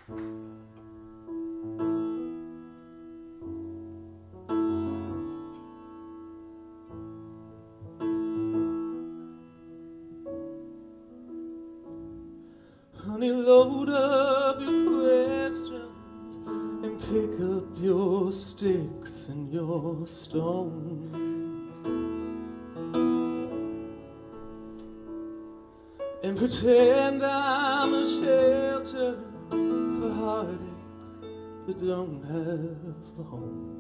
Honey, load up your questions and pick up your sticks and your stones, and pretend I'm a shelter for heartaches that don't have a home.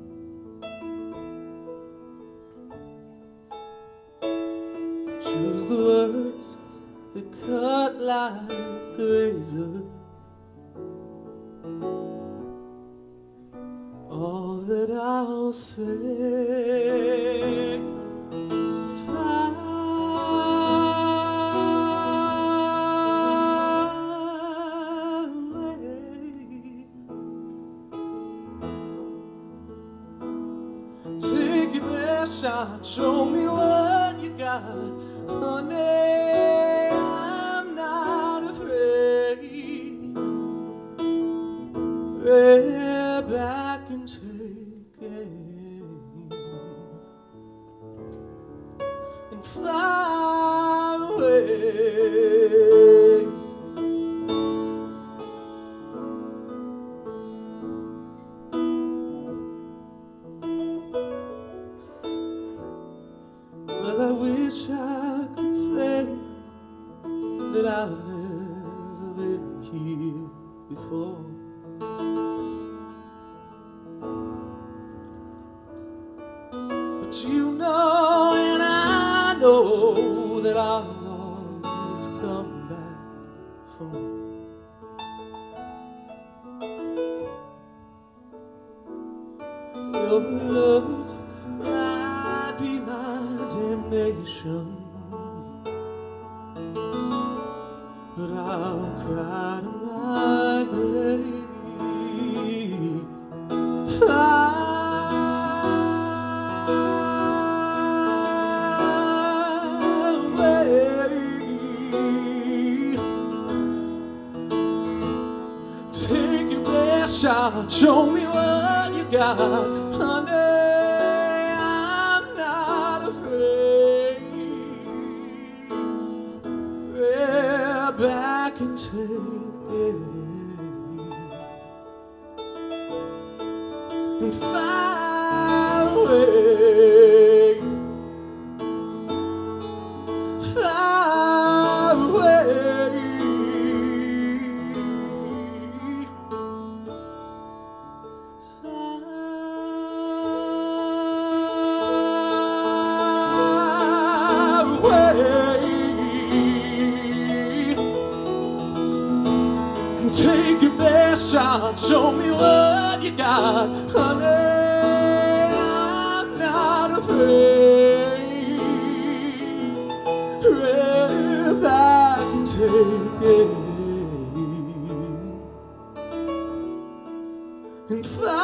Choose the words that cut like a razor. All that I'll say is fly away. Take your best shot, show me what you got, honey. Way back and take aim and fly away. Well, I wish I could say that I've never been here before. But you know and I know that I'll always come back for more. Your love might be my damnation, but I'll cry to my grave. Take your best shot, show me what you got, honey. I'm not afraid. Rear back and take it and fly away, fly away. Take your best shot, show me what you got, honey. I'm not afraid. Rear back and take it and fly